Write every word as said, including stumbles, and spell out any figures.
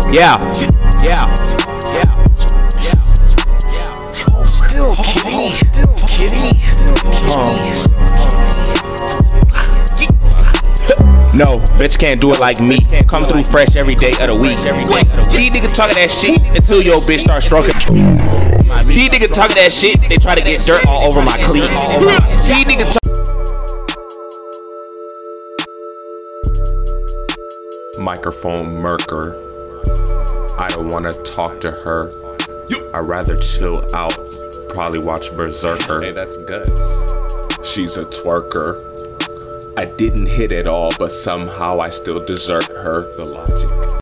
Yeah, yeah, yeah, yeah. Holdstill, kitty. Holdstill, kitty. No, bitch can't do it like me. Come through fresh every day of the week. These niggas talking that shit until your bitch start stroking. These niggas talking that shit, they try to get dirt all over my cleats. These niggas talk Microphone murker. I don't wanna talk to her. I'd rather chill out, probably watch Berserker. Hey, that's guts. She's a twerker. I didn't hit it all, but somehow I still desert her. The logic.